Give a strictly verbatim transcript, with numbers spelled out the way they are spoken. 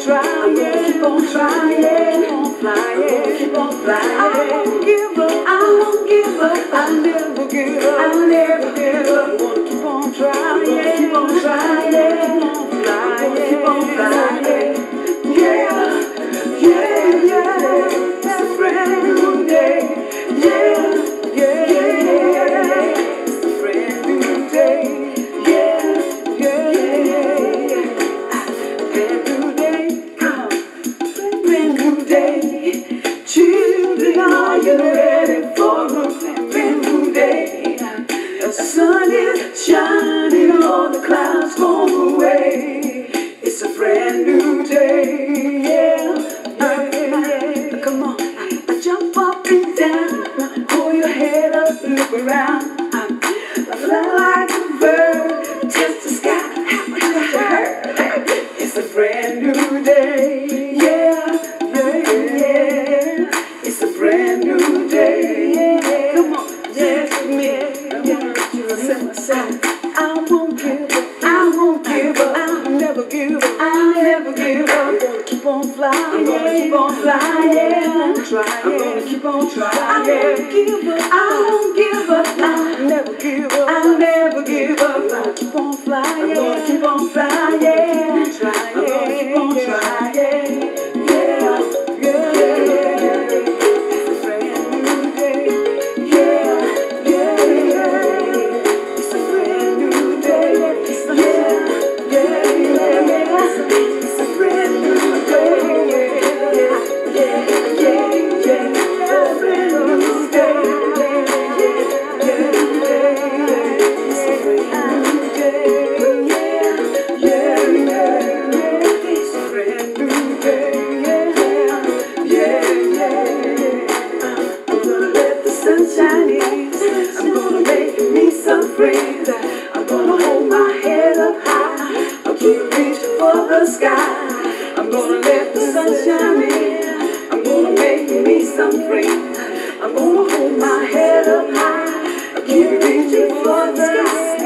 trying, keep on trying, keep on flying, keep on flying. I won't give up, I won't give up, I'll never give up, I'll never give up. I'm gonna keep on trying, keep on trying, keep on flying, keep on flying. Yeah, yeah, yeah. It's a brand new day. Yeah, yeah, yeah. It's a brand new day. Yeah, yeah, yeah. Brand new day, come. Brand new day. Children, are you ready for a brand new day? The sun is shining, all the clouds gone away. It's a brand new day. Yeah, yeah, yeah. Come on, jump up and down, pull your head up, look around. Fly like a bird, touch the sky, touch your heart. It's a brand new day. Yeah, yeah, yeah. It's a brand new day. Yeah. Come on, dance with me. I wanna let you listen myself. I won't give up, I won't give up, I'll never give up, I'll never give up. I'm gonna keep on flying, I'm gonna keep on flying, I'm trying, I'm gonna keep on trying. I won't give up, I won't give up, I'll never give up, I'll never give up. I'm gonna keep on flying, I'm gonna keep on flying, I'm trying, I'm gonna keep on trying. Yeah, yeah, yeah. It's a brand new day. Yeah, yeah, yeah. It's a brand new day. Yeah, yeah, yeah. It's a brand new day. Yeah, yeah, yeah, yeah. A brand new day. Yeah, yeah, yeah. It's a brand new day. Yeah, yeah, yeah. It's a brand new day. Yeah, yeah, yeah. I'm gonna let the sun shine in. I'm gonna make me some friends. I'm gonna hold my head up high. I'll keep reaching for the sky. I'm gonna let the sun shine in. I'm gonna make me some friends. I'm gonna hold my head up high. I'll keep reaching for the sky.